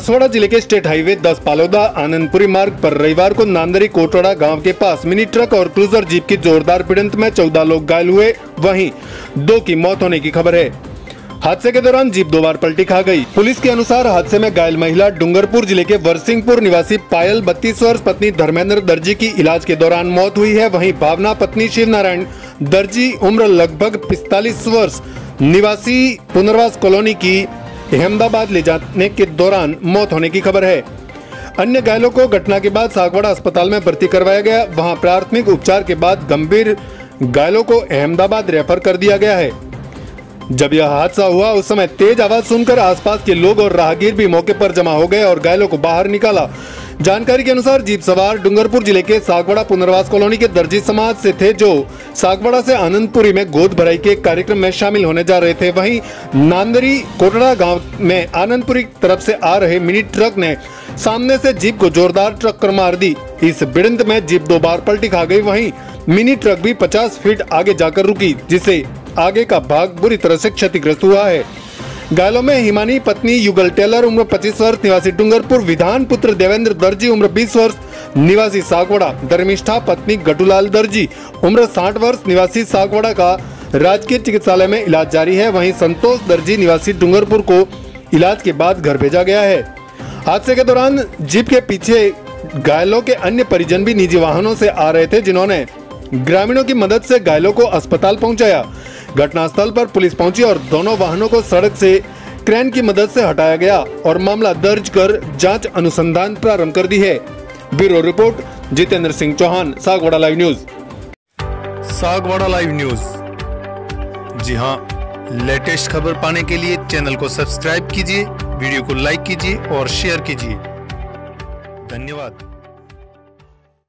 बांसवाड़ा जिले के state highway 10 Paloda Anandpuri मार्ग पर रविवार को नांदरी कोटवाड़ा गांव के पास मिनी ट्रक और क्रूजर जीप की जोरदार भिड़ंत में 14 लोग घायल हुए, वहीं 2 की मौत होने की खबर है। हादसे के दौरान जीप 2 बार पलटी खा गई। पुलिस के अनुसार हादसे में घायल महिला डूंगरपुर जिले के वरसिंहपुर निवासी पायल 32 वर्ष पत्नी धर्मेंद्र दर्जी की इलाज के दौरान मौत हुई है। वहीं भावना पत्नी शिव नारायण दर्जी उम्र लगभग 45 वर्ष निवासी पुनर्वास कॉलोनी की अहमदाबाद ले जाने के दौरान मौत होने की खबर है। अन्य घायलों को घटना के बाद सागवाड़ा अस्पताल में भर्ती करवाया गया। वहां प्राथमिक उपचार के बाद गंभीर घायलों को अहमदाबाद रेफर कर दिया गया है। जब यह हादसा हुआ उस समय तेज आवाज सुनकर आसपास के लोग और राहगीर भी मौके पर जमा हो गए और घायलों को बाहर निकाला। जानकारी के अनुसार जीप सवार डूंगरपुर जिले के सागवाड़ा पुनर्वास कॉलोनी के दर्जी समाज से थे, जो सागवाड़ा से आनंदपुरी में गोद भराई के कार्यक्रम में शामिल होने जा रहे थे। वहीं नांदरी कोटड़ा गांव में आनंदपुरी तरफ से आ रहे मिनी ट्रक ने सामने से जीप को जोरदार टक्कर मार दी। इस भिड़ंत में जीप 2 बार पलटी खा गई। वहीं मिनी ट्रक भी 50 फीट आगे जाकर रुकी, जिससे आगे का भाग बुरी तरह से क्षतिग्रस्त हुआ है। घायलों में हिमानी पत्नी युगल टेलर उम्र 25 वर्ष निवासी डूंगरपुर, विधान पुत्र देवेंद्र दर्जी उम्र 20 वर्ष निवासी सागवाड़ा, धर्मिष्ठा पत्नी गटूलाल दर्जी उम्र 60 वर्ष निवासी सागवाड़ा का राजकीय चिकित्सालय में इलाज जारी है। वहीं संतोष दर्जी निवासी डूंगरपुर को इलाज के बाद घर भेजा गया है। हादसे के दौरान जीप के पीछे घायलों के अन्य परिजन भी निजी वाहनों से आ रहे थे, जिन्होंने ग्रामीणों की मदद से घायलों को अस्पताल पहुंचाया। घटनास्थल पर पुलिस पहुंची और दोनों वाहनों को सड़क से क्रेन की मदद से हटाया गया और मामला दर्ज कर जांच अनुसंधान प्रारंभ कर दी है। Bureau report Jitendra Singh Chauhan, Sagwara live news. Sagwara live news, जी हां, लेटेस्ट खबर पाने के लिए चैनल को सब्सक्राइब कीजिए, वीडियो को लाइक कीजिए और शेयर कीजिए। धन्यवाद।